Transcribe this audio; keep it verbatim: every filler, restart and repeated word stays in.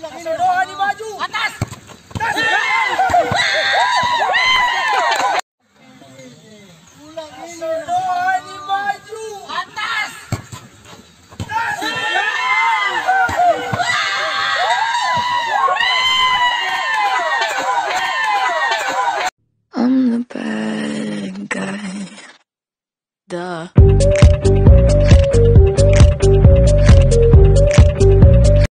Doa ni maju. Atas. Atas. Pulang ini. Doa ni maju. Atas. Atas. I'm the bad guy. Duh.